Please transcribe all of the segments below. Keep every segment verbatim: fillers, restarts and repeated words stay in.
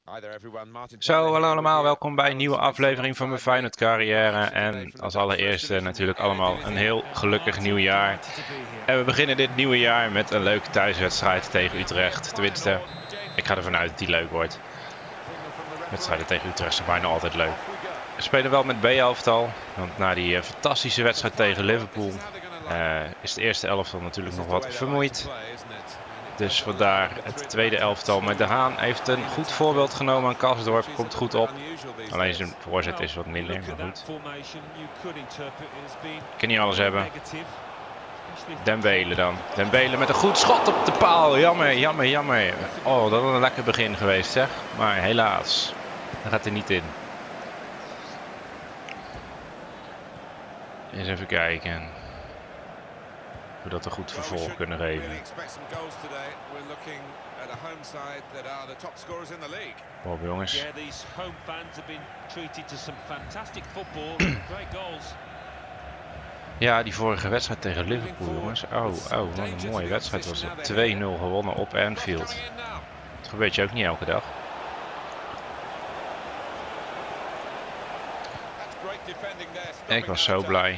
Zo, hallo allemaal, welkom bij een nieuwe aflevering van mijn Feyenoord carrière. En als allereerste natuurlijk allemaal een heel gelukkig nieuwjaar. En we beginnen dit nieuwe jaar met een leuke thuiswedstrijd tegen Utrecht. Tenminste, ik ga ervan uit dat die leuk wordt. Wedstrijden tegen Utrecht zijn bijna altijd leuk. We spelen wel met B-elftal, want na die uh, fantastische wedstrijd tegen Liverpool uh, is de eerste elftal natuurlijk nog wat vermoeid. Dus vandaar het tweede elftal met De Haan heeft een goed voorbeeld genomen aan Karsdorp. Komt goed op. Alleen zijn voorzet is wat minder, maar goed. Ik kan niet alles hebben. Dembele dan. Dembele met een goed schot op de paal. Jammer, jammer, jammer. Oh, dat was een lekker begin geweest zeg. Maar helaas, dat gaat er niet in. Eens even kijken. We dat een goed vervolg kunnen geven. Bob jongens. Ja, die vorige wedstrijd tegen Liverpool jongens. Oh, oh, wat een mooie wedstrijd was het. twee nul gewonnen op Anfield. Dat gebeurt je ook niet elke dag. Ik was zo blij.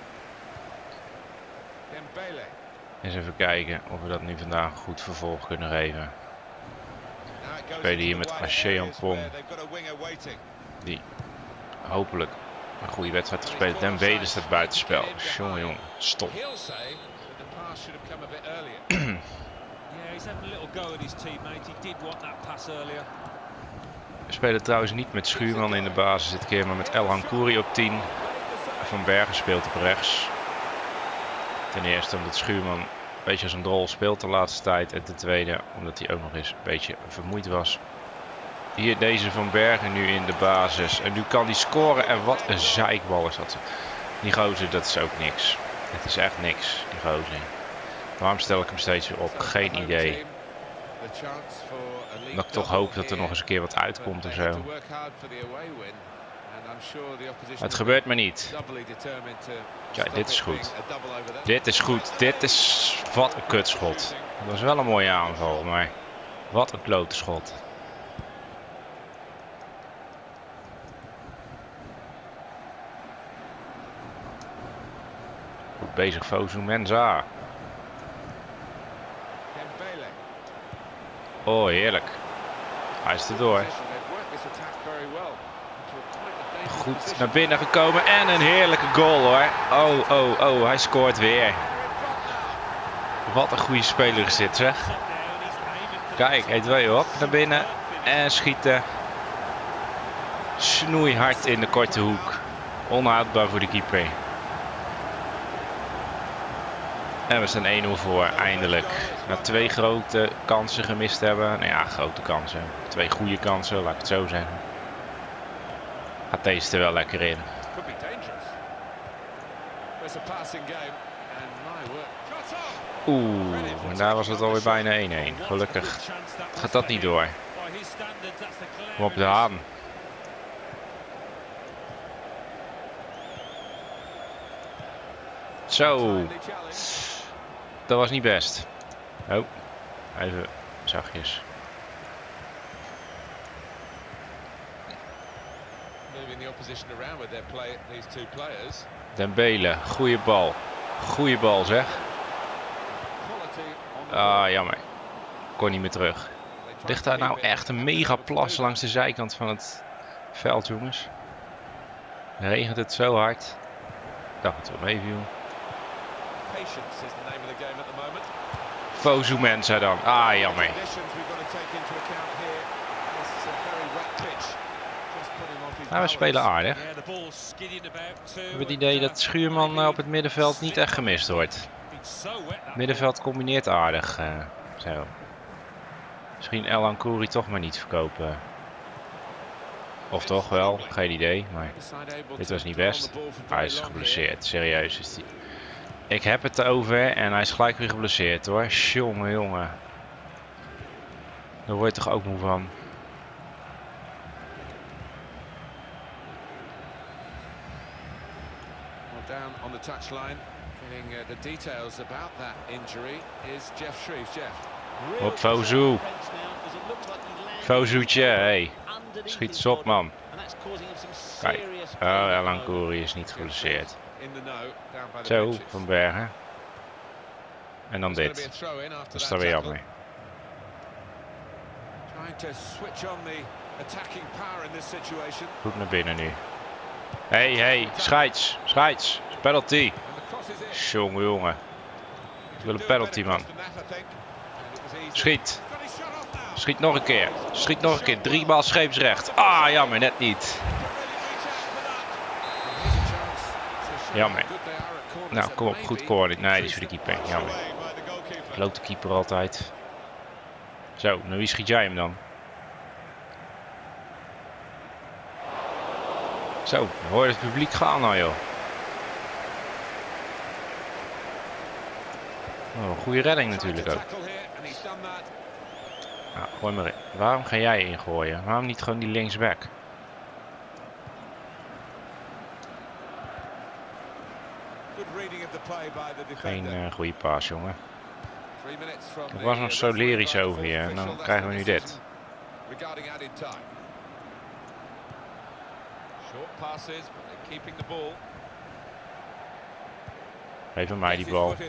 Eens even kijken of we dat nu vandaag een goed vervolg kunnen geven. We spelen hier met Acheampong. Die hopelijk een goede wedstrijd gespeeld. Dembele staat buitenspel. Jongen, jongen, stop. We spelen trouwens niet met Schuurman in de basis dit keer, maar met El Hankouri op tien. Van Bergen speelt op rechts. Ten eerste omdat Schuurman een beetje als een drol speelt de laatste tijd. En ten tweede omdat hij ook nog eens een beetje vermoeid was. Hier deze Van Bergen nu in de basis. En nu kan hij scoren. En wat een zeikbal is dat. Die gozer, dat is ook niks. Het is echt niks, die gozer. Waarom stel ik hem steeds weer op? Geen idee. Dat ik toch hoop dat er nog eens een keer wat uitkomt of zo. Het gebeurt maar niet. Kijk, dit is goed. Dit is goed. Dit is... Wat een kutschot. Dat was wel een mooie aanval, maar... Wat een klote schot. Goed bezig, Fosu Mensa. Oh, heerlijk. Hij is erdoor. Goed naar binnen gekomen en een heerlijke goal hoor. Oh, oh, oh, hij scoort weer. Wat een goede speler is dit zeg. Kijk, hij twee op naar binnen en schieten. Snoeihard in de korte hoek. Onhoudbaar voor de keeper. En we staan één nul voor, eindelijk. Na twee grote kansen gemist hebben. Nou ja, grote kansen. Twee goede kansen, laat ik het zo zeggen. Gaat deze er wel lekker in. Oeh, en daar was het alweer bijna één één. Gelukkig gaat dat niet door. Kom op De Haan. Zo. Dat was niet best. Oh, even zachtjes. Dembele, goede bal. Goede bal zeg. Ah, jammer. Kon niet meer terug. Ligt daar nou echt een mega plas langs de zijkant van het veld, jongens? Regent het zo hard. Ik dacht het wel meeviel. Fosu Mensa dan. Ah, jammer. Nou, we spelen aardig. We hebben het idee dat Schuurman op het middenveld niet echt gemist wordt. Het middenveld combineert aardig. Uh, zo. Misschien El Hankouri toch maar niet verkopen. Of toch wel, geen idee. Maar dit was niet best. Hij is geblesseerd, serieus is hij. Ik heb het over en hij is gelijk weer geblesseerd hoor. Jongen, jongen. Daar word je toch ook moe van. Down on the touchline, getting uh, the details about that injury is Jeff Shreves. Jeff. Op Fosu. Fosu'tje, hey. Schiet eens op, man. Kijk, oh, Alan Koeri is niet geblesseerd. Zo, Van Bergen. En dan dit. Dat is dan weer jammer. Goed naar binnen nu. Hey, hey, scheids, scheids, penalty. Jongen, jongen. Ik wil een penalty, man. Schiet. Schiet nog een keer. Schiet nog een keer. Drie maal scheepsrecht. Ah, jammer, net niet. Jammer. Nou, kom op, goed corner. Nee, die is voor de keeper. Jammer. Loopt de keeper altijd. Zo, naar wie schiet jij hem dan? Zo, hoor je het publiek gaan nou, joh. Oh, goede redding natuurlijk ook. Nou, gooi maar in. Waarom ga jij ingooien? Waarom niet gewoon die linksback? Geen uh, goede paas, jongen. Er was nog zo lyrisch over hier en dan krijgen we nu dit. Geef hem mij die bal.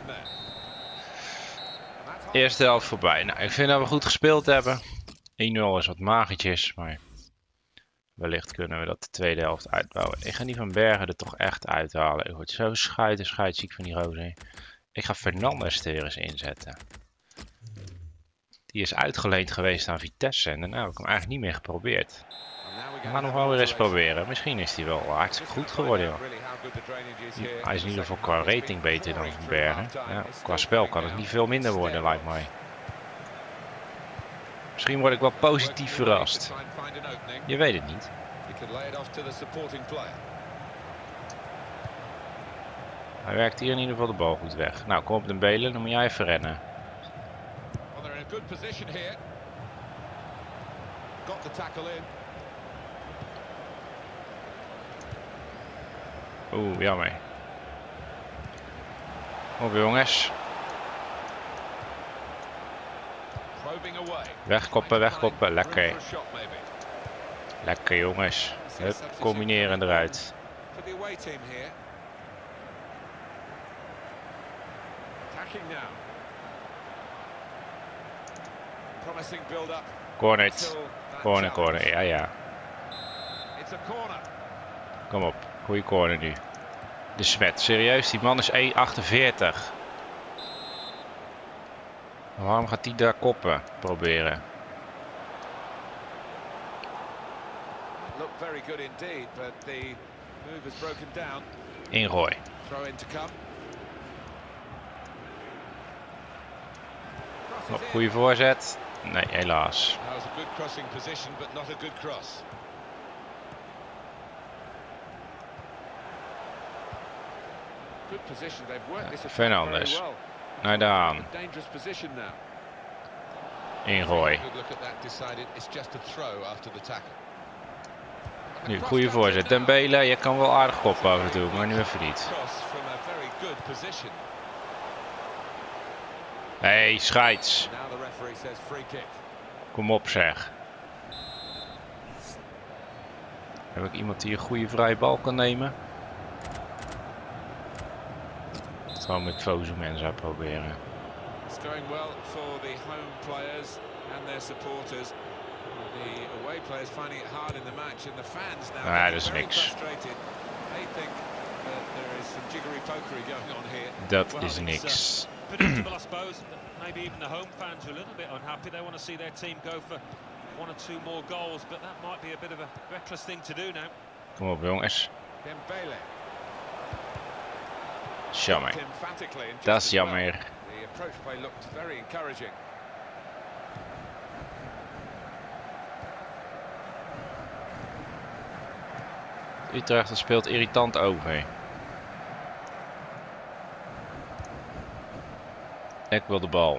Eerste helft voorbij. Nou, ik vind dat we goed gespeeld hebben. één nul is wat magertjes, maar wellicht kunnen we dat de tweede helft uitbouwen. Ik ga die Van Bergen er toch echt uithalen. Ik word zo schuiten, schuitziek van die roze. Ik ga Fernandes er weer eens inzetten. Die is uitgeleend geweest aan Vitesse en daarna heb ik hem eigenlijk niet meer geprobeerd. We gaan hem gewoon weer eens proberen. Misschien is hij wel hartstikke goed geworden, joh. Hij is in ieder geval qua rating beter dan Van Bergen. Ja, qua spel kan het niet veel minder worden, lijkt mij. Misschien word ik wel positief verrast. Je weet het niet. Hij werkt hier in ieder geval de bal goed weg. Nou, kom op de belen, dan moet jij even rennen. Oeh, jammer. Op jongens. Wegkoppen, wegkoppen. Lekker. Lekker jongens. Hup, combineren eruit. Corner. Corner, corner. Ja, ja. Kom op. Goeie corner nu. De Smet. Serieus, die man is één achtenveertig. Waarom gaat hij daar koppen proberen? Ingooi. Op, goede voorzet. Nee, helaas. Ja, Fernandes. Naar de aan. Ingooi. Nu, goede voorzet. Dembele, je kan wel aardig koppen af en toe, maar nu even niet. Hey, scheids. Kom op zeg. Heb ik iemand die een goede vrije bal kan nemen? Gewoon met Fosu mensen proberen. Nee, dat is niks. Dat is niks. Kom op jongens. Jammer. Dat is jammer. Utrecht speelt irritant over. Ik wil de bal.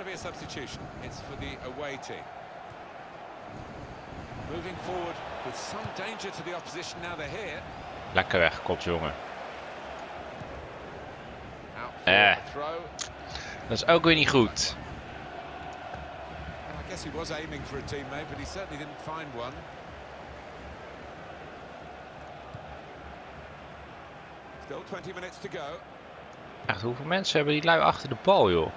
Lekker weggekopt, jongen. Eh. Dat is ook weer niet goed. guess he was aiming for a teammate, but he certainly didn't find one. Still twenty minutes to go. Echt, hoeveel mensen hebben die lui achter de bal, joh?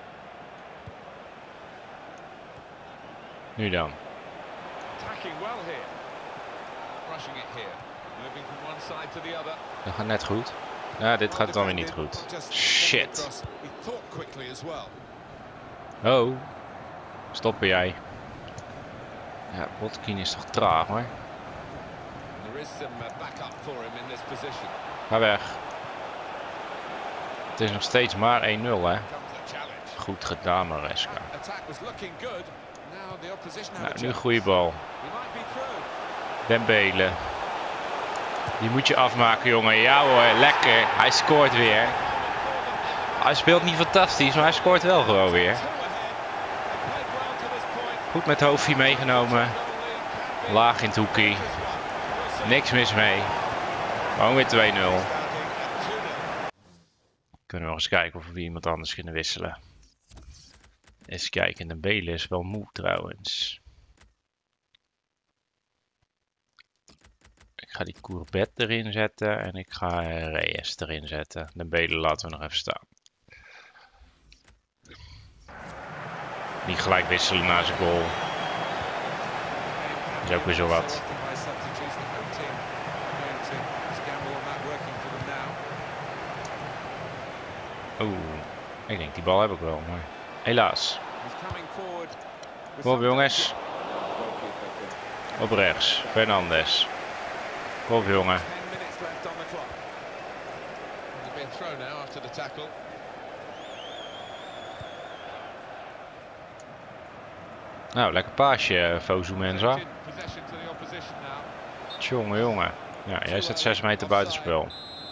Nu dan. Attacking well here. Rushing it here. Moving from one side to the other. Dat gaat net goed. Ja, dit gaat dan weer niet goed. Shit. Oh. Stoppen jij. Ja, Botkin is toch traag, hoor. Ga weg. Het is nog steeds maar één nul, hè. Goed gedaan, Maresca. Nou, nu een goede bal. Dembele. Die moet je afmaken, jongen. Ja hoor, lekker. Hij scoort weer. Hij speelt niet fantastisch, maar hij scoort wel gewoon weer. Goed met hoofdje meegenomen. Laag in het hoekie. Niks mis mee. Gewoon weer twee nul. Kunnen we nog eens kijken of we iemand anders kunnen wisselen. Eens kijken, de Bele is wel moe trouwens. Ik ga die Courbet erin zetten en ik ga Reyes erin zetten. De Bele laten we nog even staan. Niet gelijk wisselen na zijn goal. Dat is ook weer zo wat. Oeh, ik denk die bal heb ik wel, maar helaas. Kom op jongens. Op rechts, Fernandes. Kom op jongen. Nou, lekker paasje, Fosu Mensa. Jongen, jongen. Ja, jij zet zes meter buitenspel.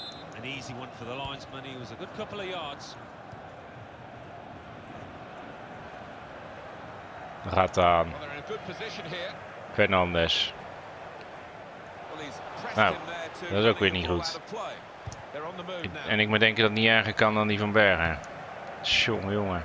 Gaat aan. Fernandes. Nou, dat is ook weer niet goed. Ik, en ik moet denken dat het niet erger kan dan die van Bergen. Jongen, jongen.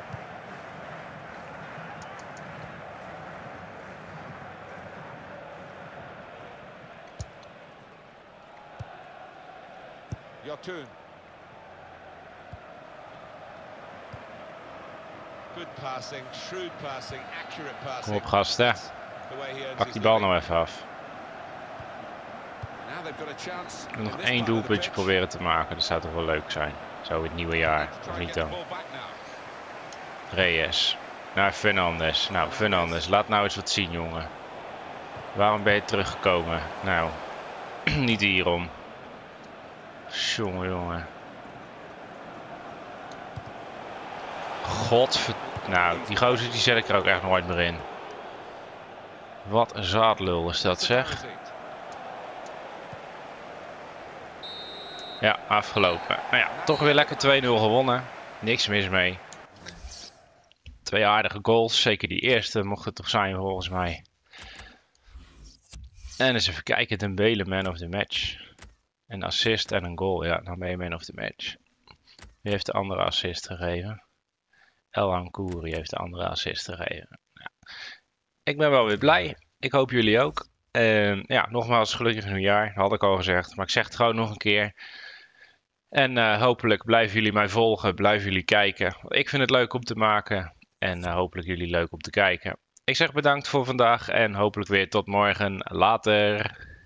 Kom op gasten. Pak die bal nou even af. Nog één doelpuntje proberen te maken. Dat zou toch wel leuk zijn. Zo het nieuwe jaar. Of niet dan? Reyes. Naar Fernandes. Nou, Fernandes. Laat nou eens wat zien, jongen. Waarom ben je teruggekomen? Nou, niet hierom. Jongen, jongen. Godver... Nou, die gozer die zet ik er ook echt nooit meer in. Wat een zaadlul is dat, zeg. Ja, afgelopen. Nou ja, toch weer lekker twee nul gewonnen. Niks mis mee. Twee aardige goals. Zeker die eerste mocht het toch zijn volgens mij. En eens even kijken. Dembele man of the match. Een assist en een goal. Ja, dan ben je man of the match. Wie heeft de andere assist gegeven? El Hankouri heeft de andere assist gegeven. Ja. Ik ben wel weer blij. Ik hoop jullie ook. Uh, ja, nogmaals gelukkig nieuwjaar. Dat had ik al gezegd. Maar ik zeg het gewoon nog een keer. En uh, hopelijk blijven jullie mij volgen. Blijven jullie kijken. Ik vind het leuk om te maken. En uh, hopelijk jullie leuk om te kijken. Ik zeg bedankt voor vandaag. En hopelijk weer tot morgen. Later.